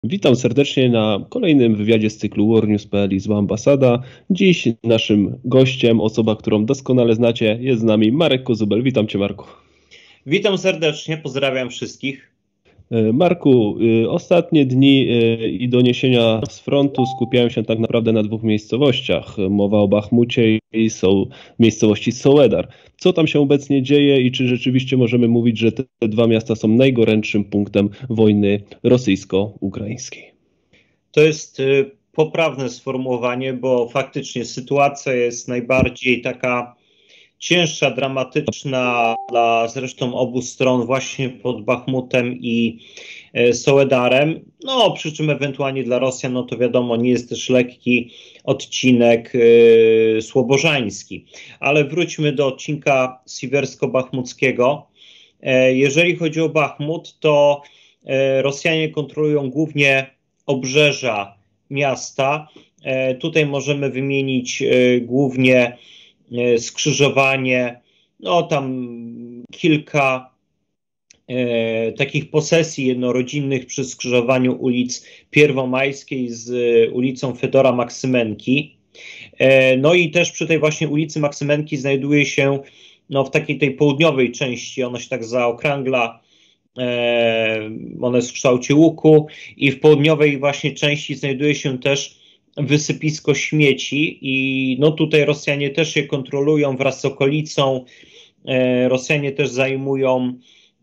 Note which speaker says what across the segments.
Speaker 1: Witam serdecznie na kolejnym wywiadzie z cyklu warnews.pl i Zła Ambasada. Dziś naszym gościem, osoba, którą doskonale znacie, jest z nami Marek Kozubel. Witam Cię, Marku.
Speaker 2: Witam serdecznie, pozdrawiam wszystkich.
Speaker 1: Marku, ostatnie dni i doniesienia z frontu skupiają się tak naprawdę na dwóch miejscowościach. Mowa o Bachmucie i miejscowości Soledar. Co tam się obecnie dzieje i czy rzeczywiście możemy mówić, że te dwa miasta są najgorętszym punktem wojny rosyjsko-ukraińskiej?
Speaker 2: To jest poprawne sformułowanie, bo faktycznie sytuacja jest najbardziej taka cięższa, dramatyczna dla zresztą obu stron właśnie pod Bachmutem i Soledarem. No, przy czym ewentualnie dla Rosjan, no to wiadomo, nie jest też lekki odcinek słobożański. Ale wróćmy do odcinka siwersko-bachmuckiego. Jeżeli chodzi o Bachmut, to Rosjanie kontrolują głównie obrzeża miasta. Tutaj możemy wymienić głównie skrzyżowanie, no tam kilka takich posesji jednorodzinnych przy skrzyżowaniu ulic Pierwomajskiej z ulicą Fedora Maksymenki. No i też przy tej właśnie ulicy Maksymenki znajduje się no, w takiej tej południowej części, ona się tak zaokrągla, ona jest w kształcie łuku i w południowej właśnie części znajduje się też wysypisko śmieci i no tutaj Rosjanie też je kontrolują wraz z okolicą. Rosjanie też zajmują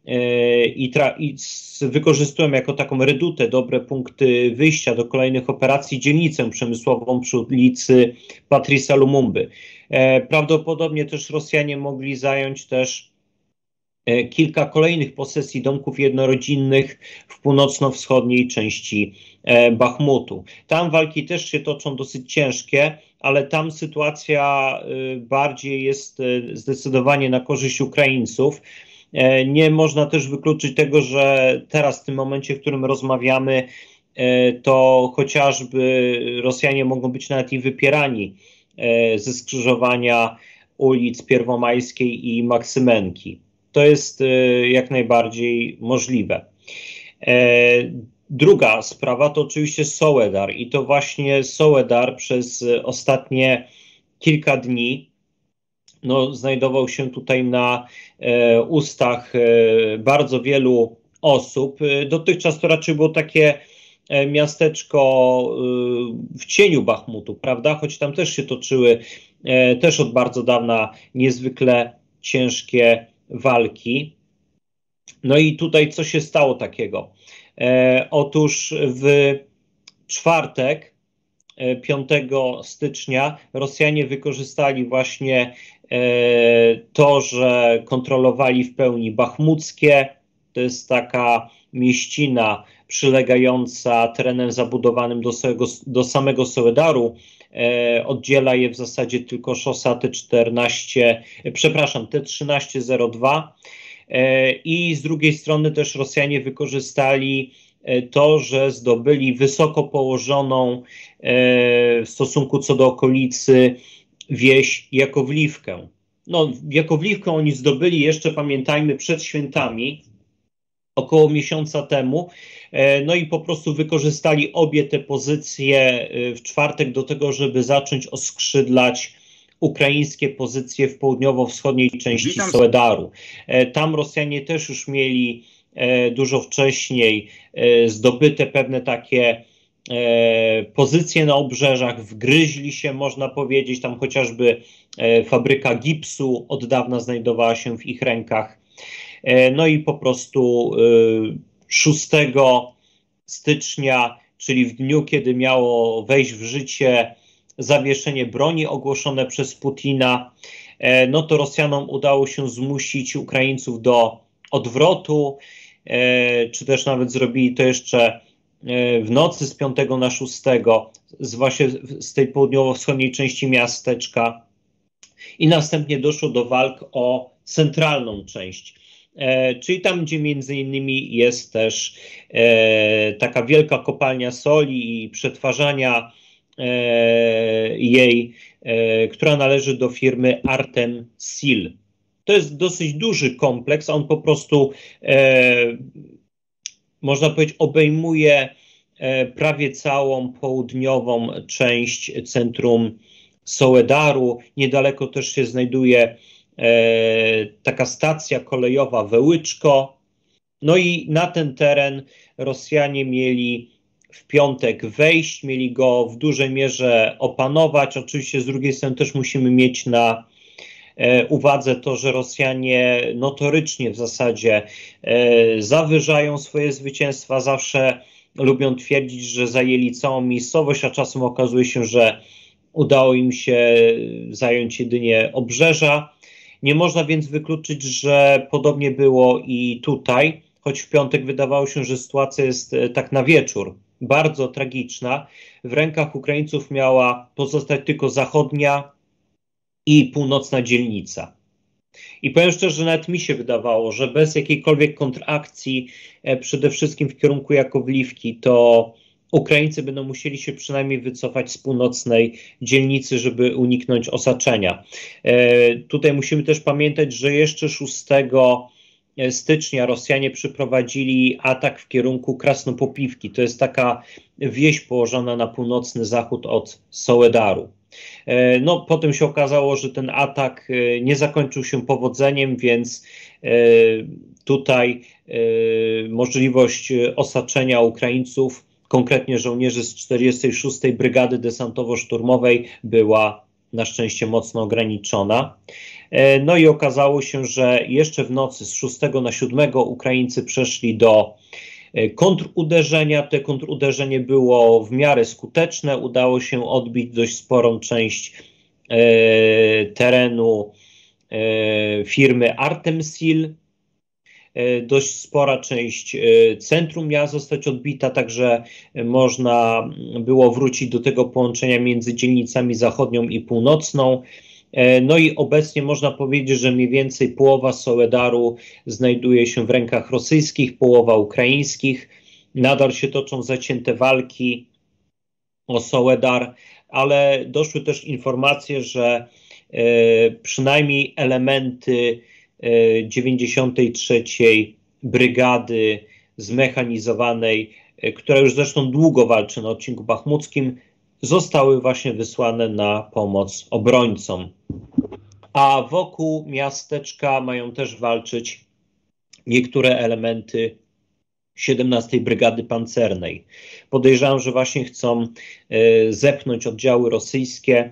Speaker 2: i wykorzystują jako taką redutę dobre punkty wyjścia do kolejnych operacji dzielnicę przemysłową przy ulicy Patrisa Lumumby. Prawdopodobnie też Rosjanie mogli zająć też kilka kolejnych posesji domków jednorodzinnych w północno-wschodniej części Bachmutu. Tam walki też się toczą dosyć ciężkie, ale tam sytuacja bardziej jest zdecydowanie na korzyść Ukraińców. Nie można też wykluczyć tego, że teraz w tym momencie, w którym rozmawiamy, to chociażby Rosjanie mogą być nawet i wypierani ze skrzyżowania ulic Pierwomajskiej i Maksymenki. To jest jak najbardziej możliwe. Druga sprawa to oczywiście Soledar i to właśnie Soledar przez ostatnie kilka dni no, znajdował się tutaj na ustach bardzo wielu osób. Dotychczas to raczej było takie miasteczko w cieniu Bachmutu, prawda? Choć tam też się toczyły też od bardzo dawna niezwykle ciężkie walki. No i tutaj co się stało takiego? Otóż w czwartek, 5 stycznia, Rosjanie wykorzystali właśnie to, że kontrolowali w pełni Bachmuckie. To jest taka mieścina przylegająca terenem zabudowanym do samego Soledaru. Oddziela je w zasadzie tylko szosa T1302. I z drugiej strony też Rosjanie wykorzystali to, że zdobyli wysoko położoną w stosunku co do okolicy wieś Jakowliwkę. No, Jakowliwkę oni zdobyli jeszcze, pamiętajmy, przed świętami, około miesiąca temu. No i po prostu wykorzystali obie te pozycje w czwartek do tego, żeby zacząć oskrzydlać ukraińskie pozycje w południowo-wschodniej części Soledaru. Tam Rosjanie też już mieli dużo wcześniej zdobyte pewne takie pozycje na obrzeżach, wgryźli się, można powiedzieć, tam chociażby fabryka gipsu od dawna znajdowała się w ich rękach. No i po prostu 6 stycznia, czyli w dniu, kiedy miało wejść w życie zawieszenie broni ogłoszone przez Putina, no to Rosjanom udało się zmusić Ukraińców do odwrotu, czy też nawet zrobili to jeszcze w nocy z 5 na 6, właśnie z tej południowo-wschodniej części miasteczka i następnie doszło do walk o centralną część. Czyli tam, gdzie między innymi jest też taka wielka kopalnia soli i przetwarzania jej, która należy do firmy Artem Sil. To jest dosyć duży kompleks, on po prostu można powiedzieć obejmuje prawie całą południową część centrum Soledaru. Niedaleko też się znajduje taka stacja kolejowa Wełyczko. No i na ten teren Rosjanie mieli w piątek wejść, mieli go w dużej mierze opanować. Oczywiście z drugiej strony też musimy mieć na uwadze to, że Rosjanie notorycznie w zasadzie zawyżają swoje zwycięstwa, zawsze lubią twierdzić, że zajęli całą miejscowość, a czasem okazuje się, że udało im się zająć jedynie obrzeża. Nie można więc wykluczyć, że podobnie było i tutaj, choć w piątek wydawało się, że sytuacja jest tak na wieczór bardzo tragiczna. W rękach Ukraińców miała pozostać tylko zachodnia i północna dzielnica. I powiem szczerze, że nawet mi się wydawało, że bez jakiejkolwiek kontrakcji, przede wszystkim w kierunku Jakowliwki, to Ukraińcy będą musieli się przynajmniej wycofać z północnej dzielnicy, żeby uniknąć osaczenia. Tutaj musimy też pamiętać, że jeszcze 6 stycznia Rosjanie przeprowadzili atak w kierunku Krasnopopiwki. To jest taka wieś położona na północny zachód od Soledaru. No, potem się okazało, że ten atak nie zakończył się powodzeniem, więc tutaj możliwość osaczenia Ukraińców, konkretnie żołnierzy z 46. Brygady Desantowo-Szturmowej, była na szczęście mocno ograniczona. No i okazało się, że jeszcze w nocy z 6 na 7 Ukraińcy przeszli do kontruderzenia. To kontruderzenie było w miarę skuteczne. Udało się odbić dość sporą część terenu firmy Artemsil. Dość spora część centrum miała zostać odbita, także można było wrócić do tego połączenia między dzielnicami zachodnią i północną. No i obecnie można powiedzieć, że mniej więcej połowa Soledaru znajduje się w rękach rosyjskich, połowa ukraińskich. Nadal się toczą zacięte walki o Soledar, ale doszły też informacje, że przynajmniej elementy 93. Brygady Zmechanizowanej, która już zresztą długo walczy na odcinku bachmuckim, zostały właśnie wysłane na pomoc obrońcom. A wokół miasteczka mają też walczyć niektóre elementy 17. Brygady Pancernej. Podejrzewam, że właśnie chcą zepchnąć oddziały rosyjskie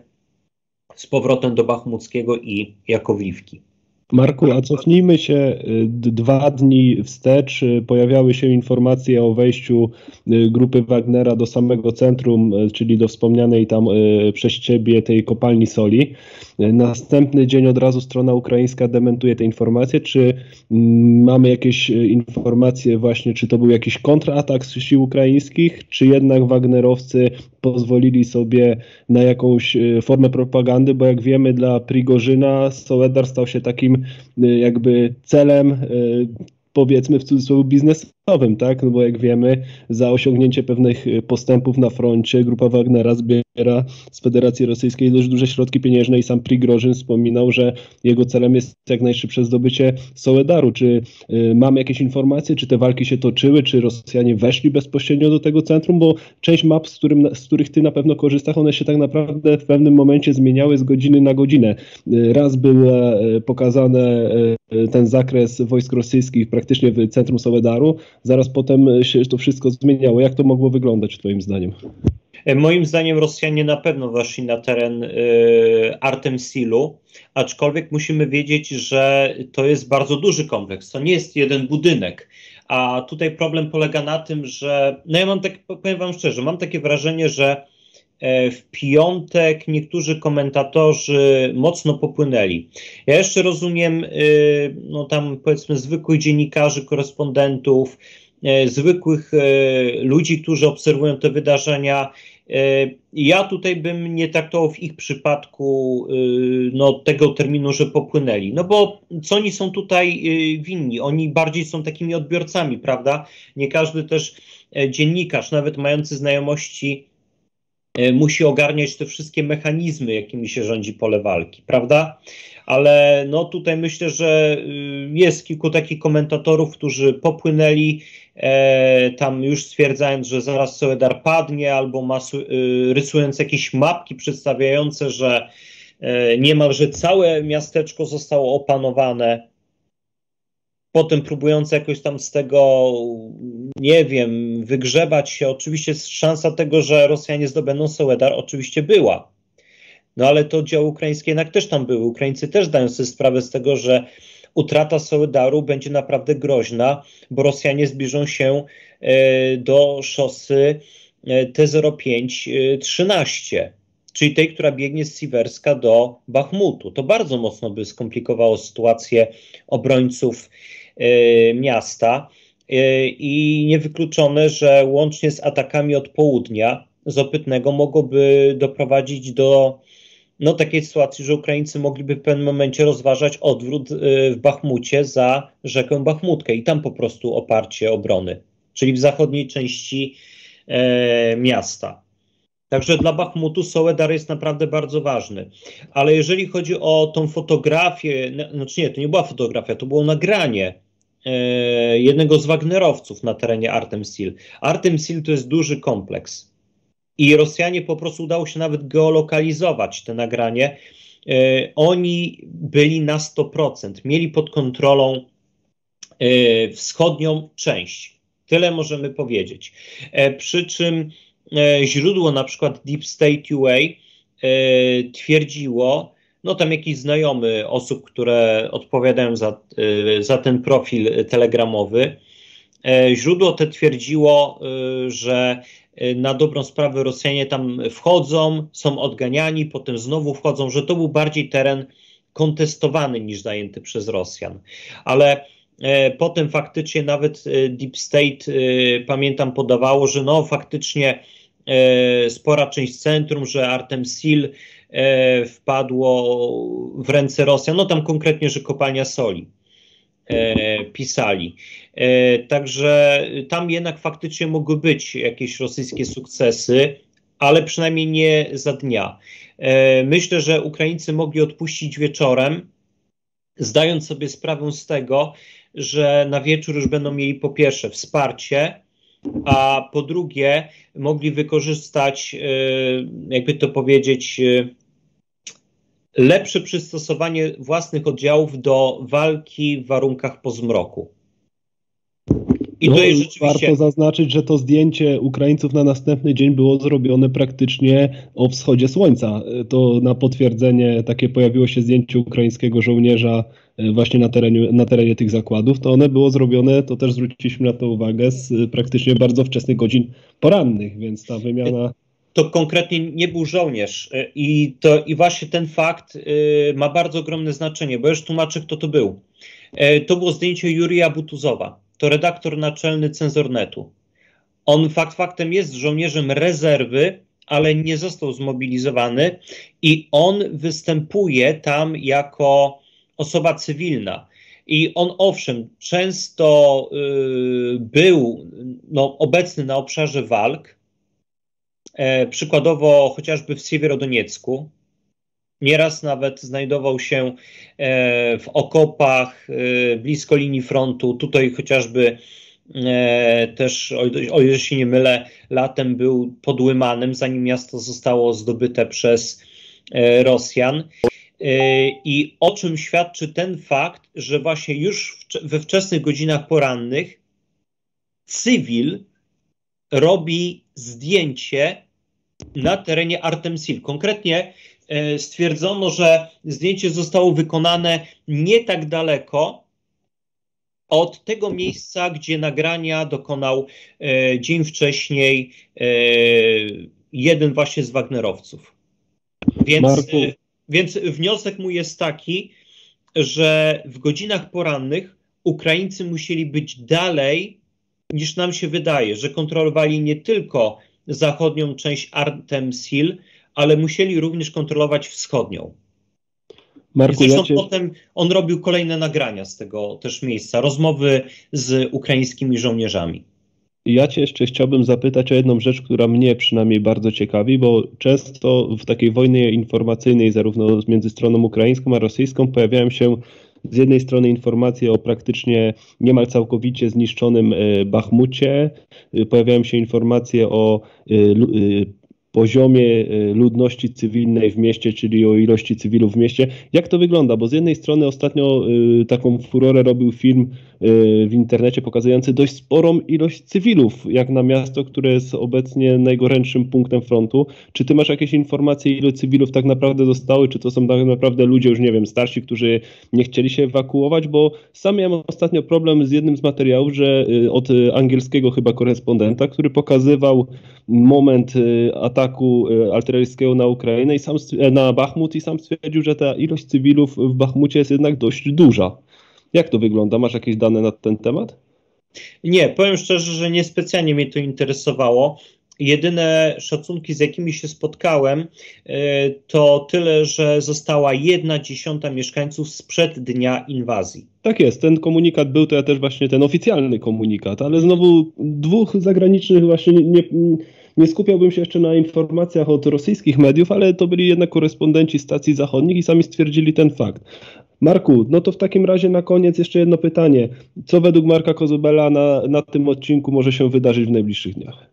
Speaker 2: z powrotem do Bachmuckiego i Jakowliwki.
Speaker 1: Marku, a cofnijmy się 2 dni wstecz. Pojawiały się informacje o wejściu grupy Wagnera do samego centrum, czyli do wspomnianej tam przez ciebie tej kopalni soli. Następny dzień od razu strona ukraińska dementuje te informacje. Czy mamy jakieś informacje właśnie, czy to był jakiś kontratak z sił ukraińskich, czy jednak wagnerowcy pozwolili sobie na jakąś formę propagandy, bo jak wiemy, dla Prigorzyna Soledar stał się takim jakby celem, powiedzmy w cudzysłowie, biznesowym, tak? No bo jak wiemy, za osiągnięcie pewnych postępów na froncie grupa Wagnera zbiera z Federacji Rosyjskiej dość duże środki pieniężne i sam Prigorzyn wspominał, że jego celem jest jak najszybsze zdobycie Soledaru. Czy mamy jakieś informacje, czy te walki się toczyły, czy Rosjanie weszli bezpośrednio do tego centrum, bo część map, z których ty na pewno korzystasz, one się tak naprawdę w pewnym momencie zmieniały z godziny na godzinę. Raz był pokazany ten zakres wojsk rosyjskich praktycznie w centrum Soledaru, zaraz potem się to wszystko zmieniało. Jak to mogło wyglądać twoim zdaniem?
Speaker 2: Moim zdaniem Rosjanie na pewno weszli na teren Artemsilu, aczkolwiek musimy wiedzieć, że to jest bardzo duży kompleks, to nie jest jeden budynek. A tutaj problem polega na tym, że, no ja powiem wam szczerze, mam takie wrażenie, że w piątek niektórzy komentatorzy mocno popłynęli. Ja jeszcze rozumiem, no tam powiedzmy zwykłych dziennikarzy, korespondentów, zwykłych ludzi, którzy obserwują te wydarzenia. Ja tutaj bym nie traktował w ich przypadku no, tego terminu, że popłynęli. No bo co oni są tutaj winni? Oni bardziej są takimi odbiorcami, prawda? Nie każdy też dziennikarz, nawet mający znajomości musi ogarniać te wszystkie mechanizmy, jakimi się rządzi pole walki, prawda? Ale no tutaj myślę, że jest kilku takich komentatorów, którzy popłynęli tam już stwierdzając, że zaraz Soledar padnie, albo rysując jakieś mapki przedstawiające, że niemalże całe miasteczko zostało opanowane. Potem próbując jakoś tam z tego, nie wiem, wygrzebać się. Oczywiście szansa tego, że Rosjanie zdobędą Soledar oczywiście była. No ale to oddziały ukraińskie jednak też tam były. Ukraińcy też dają sobie sprawę z tego, że utrata Soledaru będzie naprawdę groźna, bo Rosjanie zbliżą się do szosy T-05-13, czyli tej, która biegnie z Siwerska do Bachmutu. To bardzo mocno by skomplikowało sytuację obrońców miasta i niewykluczone, że łącznie z atakami od południa z Opytnego mogłoby doprowadzić do takiej sytuacji, że Ukraińcy mogliby w pewnym momencie rozważać odwrót w Bachmucie za rzekę Bachmutkę i tam po prostu oparcie obrony, czyli w zachodniej części miasta. Także dla Bachmutu Soledar jest naprawdę bardzo ważny. Ale jeżeli chodzi o tą fotografię, znaczy nie, to nie była fotografia, to było nagranie jednego z Wagnerowców na terenie Artemsil. Artemsil to jest duży kompleks. I Rosjanie po prostu udało się nawet geolokalizować te nagranie. Oni byli na 100%, mieli pod kontrolą wschodnią część. Tyle możemy powiedzieć. Przy czym źródło na przykład Deep State UA twierdziło, no tam jakiś znajomy osób, które odpowiadają za ten profil telegramowy, źródło te twierdziło, że na dobrą sprawę Rosjanie tam wchodzą, są odganiani, potem znowu wchodzą, że to był bardziej teren kontestowany niż zajęty przez Rosjan. Ale potem faktycznie nawet Deep State, pamiętam, podawało, że no faktycznie spora część centrum, że Artemsil wpadło w ręce Rosjan, no tam konkretnie, że kopalnia soli pisali. Także tam jednak faktycznie mogły być jakieś rosyjskie sukcesy, ale przynajmniej nie za dnia. Myślę, że Ukraińcy mogli odpuścić wieczorem, zdając sobie sprawę z tego, że na wieczór już będą mieli po pierwsze wsparcie, a po drugie mogli wykorzystać, jakby to powiedzieć, lepsze przystosowanie własnych oddziałów do walki w warunkach po zmroku. I to jest rzeczywiście...
Speaker 1: Warto zaznaczyć, że to zdjęcie Ukraińców na następny dzień było zrobione praktycznie o wschodzie słońca. To na potwierdzenie takie pojawiło się zdjęcie ukraińskiego żołnierza właśnie na terenie tych zakładów. To one było zrobione, to też zwróciliśmy na to uwagę, z praktycznie bardzo wczesnych godzin porannych, więc ta wymiana...
Speaker 2: To konkretnie nie był żołnierz i właśnie ten fakt ma bardzo ogromne znaczenie, bo już tłumaczę, kto to był. To było zdjęcie Jurija Butuzowa, to redaktor naczelny Cenzornetu. On faktem jest żołnierzem rezerwy, ale nie został zmobilizowany i on występuje tam jako osoba cywilna. I on owszem, często był obecny na obszarze walk, przykładowo chociażby w Siewierodoniecku. Nieraz nawet znajdował się w okopach blisko linii frontu. Tutaj chociażby też, o ile się nie mylę, latem był pod Lymanem, zanim miasto zostało zdobyte przez Rosjan. I o czym świadczy ten fakt, że właśnie już we wczesnych godzinach porannych cywil robi zdjęcie na terenie Artemsil. Konkretnie stwierdzono, że zdjęcie zostało wykonane nie tak daleko od tego miejsca, gdzie nagrania dokonał dzień wcześniej jeden właśnie z Wagnerowców. Więc wniosek mój jest taki, że w godzinach porannych Ukraińcy musieli być dalej, niż nam się wydaje, że kontrolowali nie tylko zachodnią część Artemsil, ale musieli również kontrolować wschodnią. Marku, zresztą potem on robił kolejne nagrania z tego też miejsca, rozmowy z ukraińskimi żołnierzami.
Speaker 1: Ja Cię jeszcze chciałbym zapytać o jedną rzecz, która mnie przynajmniej bardzo ciekawi, bo często w takiej wojnie informacyjnej, zarówno między stroną ukraińską a rosyjską, pojawiają się z jednej strony informacje o praktycznie niemal całkowicie zniszczonym Bachmucie, pojawiają się informacje o poziomie ludności cywilnej w mieście, czyli o ilości cywilów w mieście. Jak to wygląda? Bo z jednej strony ostatnio taką furorę robił film w internecie pokazujący dość sporą ilość cywilów, jak na miasto, które jest obecnie najgorętszym punktem frontu. Czy ty masz jakieś informacje, ilu cywilów tak naprawdę zostały? Czy to są tak naprawdę ludzie już, nie wiem, starsi, którzy nie chcieli się ewakuować? Bo sam miałem ostatnio problem z jednym z materiałów, że od angielskiego chyba korespondenta, który pokazywał moment ataku artyleryjskiego na Ukrainę i sam na Bachmut i sam stwierdził, że ta ilość cywilów w Bachmucie jest jednak dość duża. Jak to wygląda? Masz jakieś dane na ten temat?
Speaker 2: Nie, powiem szczerze, że niespecjalnie mnie to interesowało. Jedyne szacunki, z jakimi się spotkałem, to tyle, że została 1/10 mieszkańców sprzed dnia inwazji.
Speaker 1: Tak jest, ten komunikat był, to ja też właśnie ten oficjalny komunikat, ale znowu dwóch zagranicznych właśnie nie skupiałbym się jeszcze na informacjach od rosyjskich mediów, ale to byli jednak korespondenci stacji zachodnich i sami stwierdzili ten fakt. Marku, no to w takim razie na koniec jeszcze jedno pytanie. Co według Marka Kozubela na tym odcinku może się wydarzyć w najbliższych dniach?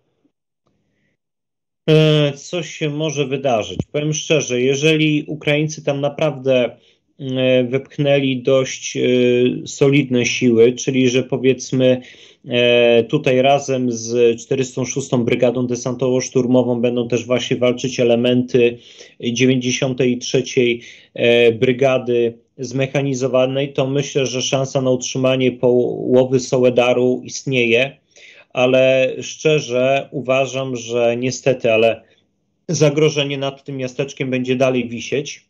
Speaker 2: Co się może wydarzyć? Powiem szczerze, jeżeli Ukraińcy tam naprawdę wepchnęli dość solidne siły, czyli że powiedzmy tutaj razem z 406 Brygadą Desantowo-Szturmową będą też właśnie walczyć elementy 93 Brygady Zmechanizowanej, to myślę, że szansa na utrzymanie połowy Soledaru istnieje, ale szczerze uważam, że niestety, ale zagrożenie nad tym miasteczkiem będzie dalej wisieć.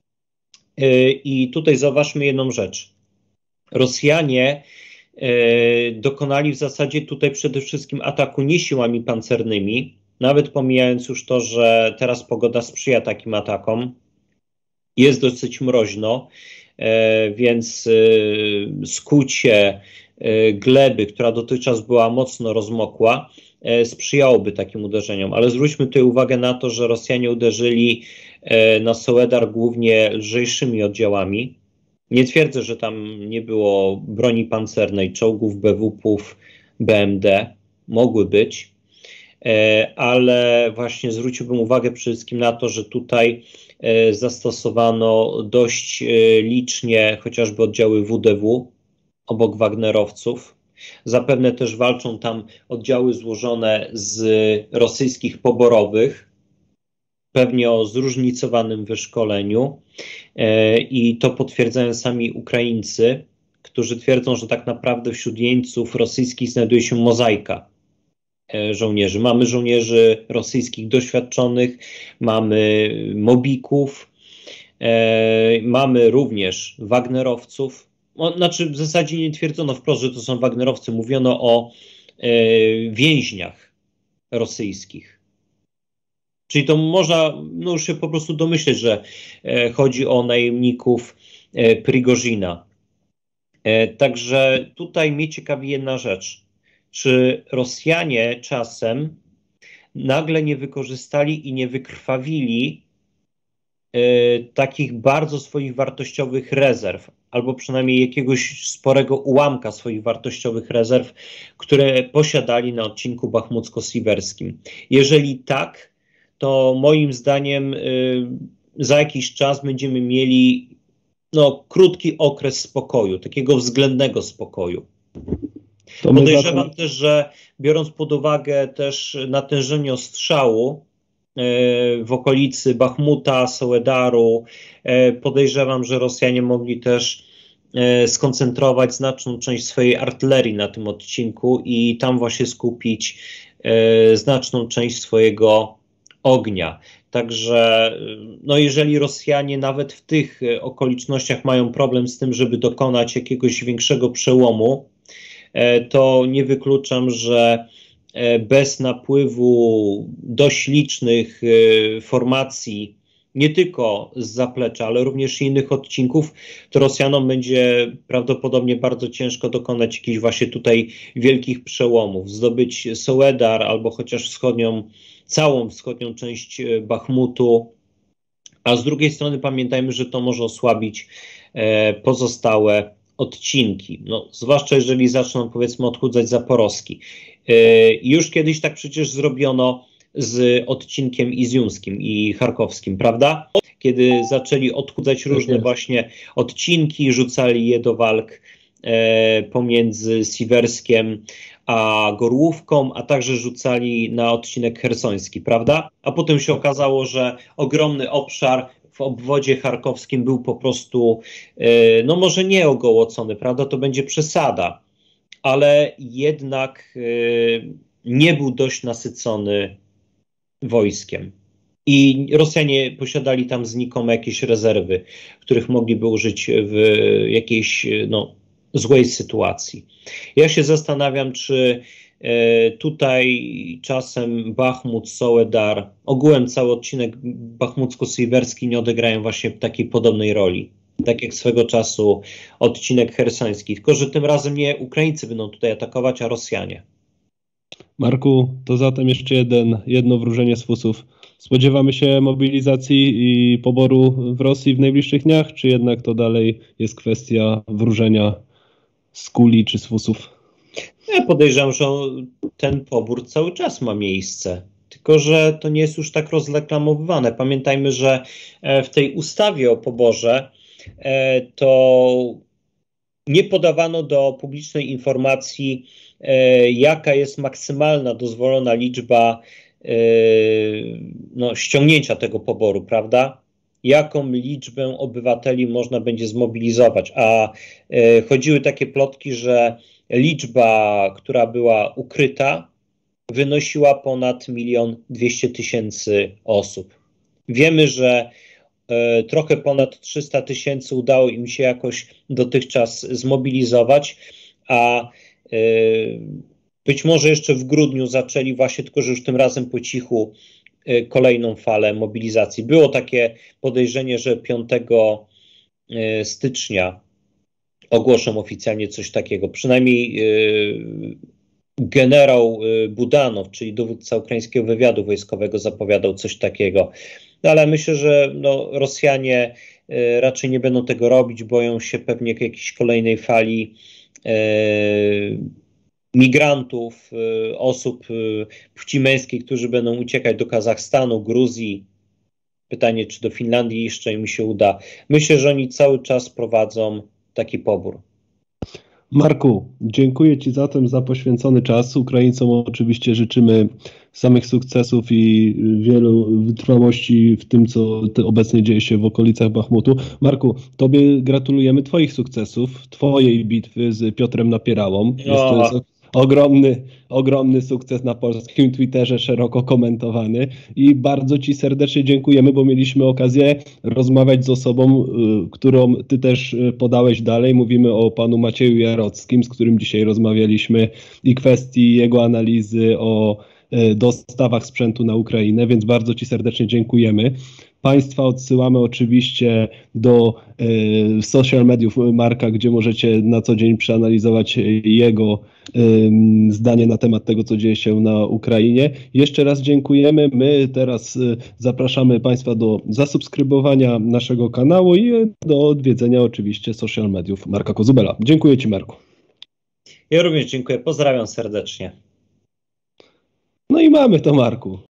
Speaker 2: I tutaj zauważmy jedną rzecz. Rosjanie dokonali w zasadzie tutaj przede wszystkim ataku nie siłami pancernymi, nawet pomijając już to, że teraz pogoda sprzyja takim atakom. Jest dosyć mroźno, więc skucie gleby, która dotychczas była mocno rozmokła, sprzyjałoby takim uderzeniom. Ale zwróćmy tutaj uwagę na to, że Rosjanie uderzyli na Soledar głównie lżejszymi oddziałami. Nie twierdzę, że tam nie było broni pancernej, czołgów, BWP-ów, BMD. Mogły być, ale właśnie zwróciłbym uwagę przede wszystkim na to, że tutaj zastosowano dość licznie chociażby oddziały WDW obok wagnerowców. Zapewne też walczą tam oddziały złożone z rosyjskich poborowych, pewnie o zróżnicowanym wyszkoleniu, i to potwierdzają sami Ukraińcy, którzy twierdzą, że tak naprawdę wśród jeńców rosyjskich znajduje się mozaika żołnierzy. Mamy żołnierzy rosyjskich doświadczonych, mamy mobików, mamy również wagnerowców. Znaczy w zasadzie nie twierdzono wprost, że to są wagnerowcy, mówiono o więźniach rosyjskich. Czyli to można już się po prostu domyśleć, że chodzi o najemników Prigozina. Także tutaj mnie ciekawi jedna rzecz. Czy Rosjanie czasem nagle nie wykorzystali i nie wykrwawili takich bardzo swoich wartościowych rezerw, albo przynajmniej jakiegoś sporego ułamka swoich wartościowych rezerw, które posiadali na odcinku bachmucko-siwerskim. Jeżeli tak, to moim zdaniem za jakiś czas będziemy mieli krótki okres spokoju, takiego względnego spokoju. Podejrzewam też, że biorąc pod uwagę też natężenie ostrzału w okolicy Bachmuta, Soledaru, podejrzewam, że Rosjanie mogli też skoncentrować znaczną część swojej artylerii na tym odcinku i tam właśnie skupić znaczną część swojego ognia. Także jeżeli Rosjanie nawet w tych okolicznościach mają problem z tym, żeby dokonać jakiegoś większego przełomu, to nie wykluczam, że bez napływu dość licznych formacji nie tylko z zaplecza, ale również innych odcinków, to Rosjanom będzie prawdopodobnie bardzo ciężko dokonać jakichś właśnie tutaj wielkich przełomów. Zdobyć Soledar albo chociaż całą wschodnią część Bachmutu, a z drugiej strony pamiętajmy, że to może osłabić pozostałe odcinki. No, zwłaszcza jeżeli zaczną, powiedzmy, odchudzać Zaporowski. Już kiedyś tak przecież zrobiono z odcinkiem izjumskim i charkowskim, prawda? Kiedy zaczęli odchudzać różne właśnie odcinki, rzucali je do walk pomiędzy Siwerskiem a Gorłówką, a także rzucali na odcinek chersoński, prawda? A potem się okazało, że ogromny obszar w obwodzie charkowskim był po prostu, no może nie ogołocony, prawda? To będzie przesada, ale jednak nie był dość nasycony wojskiem. I Rosjanie posiadali tam znikome jakieś rezerwy, których mogliby użyć w jakiejś złej sytuacji. Ja się zastanawiam, czy tutaj czasem Bachmut, Soledar, ogółem cały odcinek bachmucko-sywerski nie odegrają właśnie takiej podobnej roli. Tak jak swego czasu odcinek chersoński. Tylko że tym razem nie Ukraińcy będą tutaj atakować, a Rosjanie.
Speaker 1: Marku, to zatem jeszcze jedno wróżenie z fusów. Spodziewamy się mobilizacji i poboru w Rosji w najbliższych dniach, czy jednak to dalej jest kwestia wróżenia z kuli czy z fusów?
Speaker 2: Ja podejrzewam, że ten pobór cały czas ma miejsce, tylko że to nie jest już tak rozreklamowywane. Pamiętajmy, że w tej ustawie o poborze to nie podawano do publicznej informacji, jaka jest maksymalna dozwolona liczba ściągnięcia tego poboru, prawda? Jaką liczbę obywateli można będzie zmobilizować, a chodziły takie plotki, że liczba, która była ukryta, wynosiła ponad 1 200 000 osób. Wiemy, że trochę ponad 300 000 udało im się jakoś dotychczas zmobilizować, a być może jeszcze w grudniu zaczęli właśnie, tylko że już tym razem po cichu, kolejną falę mobilizacji. Było takie podejrzenie, że 5 stycznia ogłoszą oficjalnie coś takiego. Przynajmniej generał Budanow, czyli dowódca ukraińskiego wywiadu wojskowego, zapowiadał coś takiego. No, ale myślę, że Rosjanie raczej nie będą tego robić, boją się pewnie jakiejś kolejnej fali migrantów, osób płci męskiej, którzy będą uciekać do Kazachstanu, Gruzji. Pytanie, czy do Finlandii jeszcze im się uda. Myślę, że oni cały czas prowadzą taki pobór.
Speaker 1: Marku, dziękuję Ci zatem za poświęcony czas. Ukraińcom oczywiście życzymy samych sukcesów i wielu wytrwałości w tym, co obecnie dzieje się w okolicach Bachmutu. Marku, Tobie gratulujemy Twoich sukcesów, Twojej bitwy z Piotrem Napierałą. Jest to ogromny sukces na polskim Twitterze, szeroko komentowany i bardzo Ci serdecznie dziękujemy, bo mieliśmy okazję rozmawiać z osobą, którą Ty też podałeś dalej. Mówimy o panu Macieju Jarockim, z którym dzisiaj rozmawialiśmy i kwestii jego analizy o dostawach sprzętu na Ukrainę, więc bardzo Ci serdecznie dziękujemy. Państwa odsyłamy oczywiście do social mediów Marka, gdzie możecie na co dzień przeanalizować jego zdanie na temat tego, co dzieje się na Ukrainie. Jeszcze raz dziękujemy. My teraz zapraszamy Państwa do zasubskrybowania naszego kanału i do odwiedzenia oczywiście social mediów Marka Kozubela. Dziękuję Ci, Marku.
Speaker 2: Ja również dziękuję. Pozdrawiam serdecznie.
Speaker 1: No i mamy to, Marku.